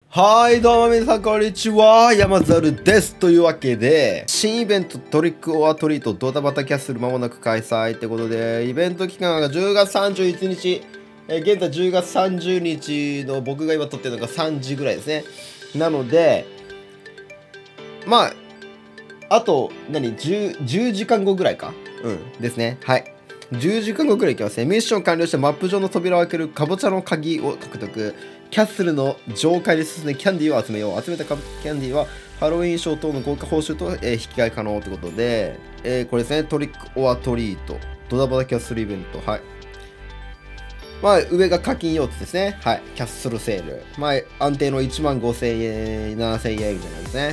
はい、どうも皆さんこんにちは、山猿です。というわけで、新イベントトリックオアトリートドタバタキャッスル間もなく開催ってことで、イベント期間が10月31日、現在10月30日の僕が今撮ってるのが3時ぐらいですね。なので、まあ、あと、10時間後ぐらいかですね。はい。10時間後くらい行きますね。ミッション完了してマップ上の扉を開けるかぼちゃの鍵を獲得。キャッスルの上階で進んでキャンディーを集めよう。集めたキャンディーはハロウィンショー等の豪華報酬と、引き換え可能ということで、これですね。トリックオアトリート。ドタバタキャッスルイベント。はい。まあ、上が課金4つですね。はい。キャッスルセール。まあ、安定の15,000円、7,000円みたいなんですね。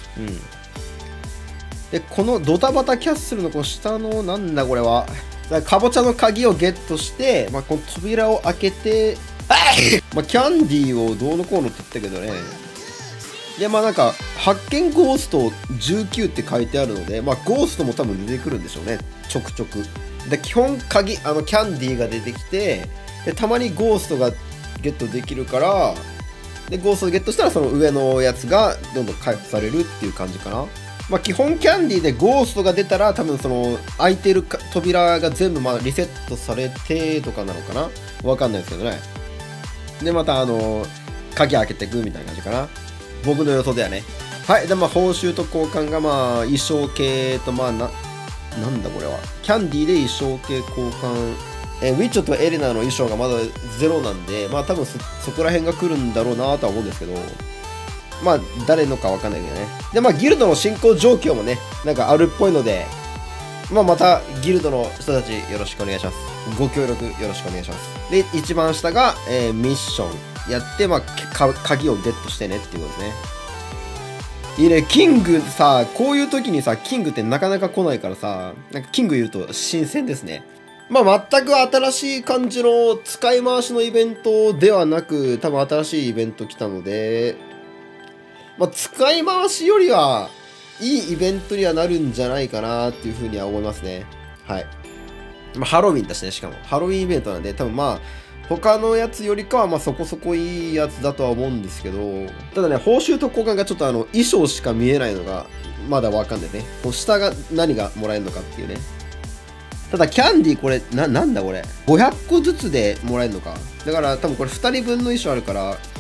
で、このドタバタキャッスルのこの下の、なんだこれは。かぼちゃの鍵をゲットして、まあ、この扉を開けて、まあ、キャンディーをどうのこうのって言ったけどね。で、まあなんか、発見ゴースト19って書いてあるので、まあゴーストも多分出てくるんでしょうね。ちょくちょく。で、基本キャンディーが出てきて、で、たまにゴーストがゲットできるから、で、ゴーストをゲットしたらその上のやつがどんどん回復されるっていう感じかな。まあ基本キャンディーでゴーストが出たら多分その開いてる扉が全部まあリセットされてとかなのかな、わかんないですけどね。でまた鍵開けていくみたいな感じかな、僕の予想ではね。はい。でまあ報酬と交換がまあ衣装系とまあなんだこれはキャンディーで衣装系交換、ウィッチョとエレナの衣装がまだゼロなんで、まあ多分そこら辺が来るんだろうなとは思うんですけど、まあ誰のかわかんないけどね。でまあギルドの進行状況もねなんかあるっぽいので、まあまたギルドの人たちよろしくお願いします。ご協力よろしくお願いします。で一番下が、ミッションやって、まあ鍵をゲットしてねっていうことですね。いいね。キングさ、こういう時にさキングってなかなか来ないからさ、なんかキングいると新鮮ですね。まあ全く新しい感じの使い回しのイベントではなく、多分新しいイベント来たので、まあ、使い回しよりはいいイベントにはなるんじゃないかなっていうふうには思いますね。はい。まあ、ハロウィンだしね、しかも。ハロウィンイベントなんで、多分まあ、他のやつよりかはまあそこそこいいやつだとは思うんですけど、ただね、報酬と交換がちょっと衣装しか見えないのが、まだわかんないね。こう下が何がもらえるのかっていうね。ただ、キャンディーこれ、なんだこれ。500個ずつでもらえるのか。だから多分これ2人分の衣装あるから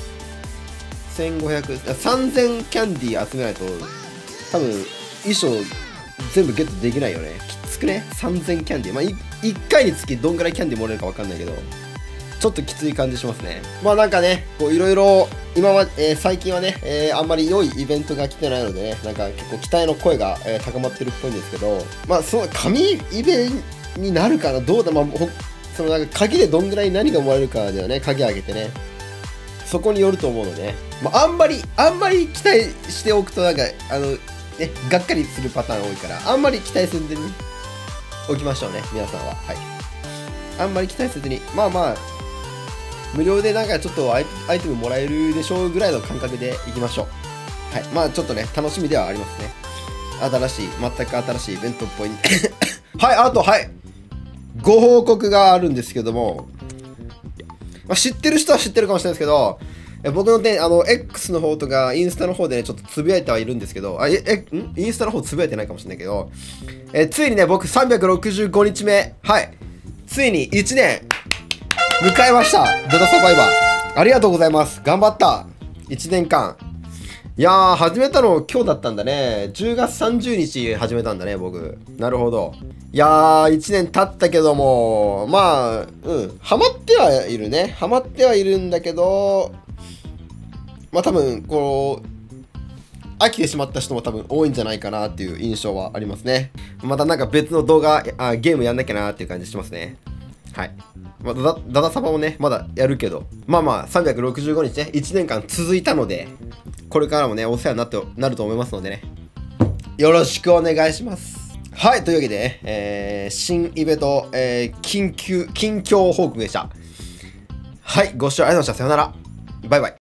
、1500、3000キャンディー集めないと、多分、衣装全部ゲットできないよね。きつくね ?3000 キャンディー。まあ、1回につきどんぐらいキャンディーもらえるかわかんないけど、ちょっときつい感じしますね。まあなんかね、こういろいろ、最近はね、あんまり良いイベントが来てないのでね、なんか結構期待の声が、高まってるっぽいんですけど、まあその神イベになるかな、どうだ、まあ、そのなんか鍵でどんぐらい何がもらえるかだよね、鍵開けてね。そこによると思うので、まあ、あんまり期待しておくとなんかがっかりするパターン多いから、あんまり期待せずにおきましょうね、皆さんは。はい。あんまり期待せずに、まあまあ無料でなんかちょっとアイテムもらえるでしょうぐらいの感覚でいきましょう。はい。まあちょっとね楽しみではありますね。全く新しいイベントっぽいはい。あとご報告があるんですけども、まあ、知ってる人は知ってるかもしれないですけど、僕のね、X の方とか、インスタの方でね、ちょっとつぶやいてはいるんですけど、インスタの方つぶやいてないかもしれないけど、ついにね、僕365日目、はい、ついに1年、迎えました。ドタサバイバー。ありがとうございます。頑張った。1年間。いやー、始めたの今日だったんだね。10月30日始めたんだね、僕。なるほど。いやー、1年経ったけども、まあ、ハマってはいるね。ハマってはいるんだけど、まあ多分、こう、飽きてしまった人も多分多いんじゃないかなっていう印象はありますね。またなんか別のゲームやんなきゃなっていう感じしますね。はい。まあ、ダダサバもね、まだやるけど、まあまあ、365日ね、1年間続いたので、これからもね、お世話になると思いますのでね、よろしくお願いします。はい、というわけで、新イベント、近況報告でした。はい、ご視聴ありがとうございました。さよなら。バイバイ。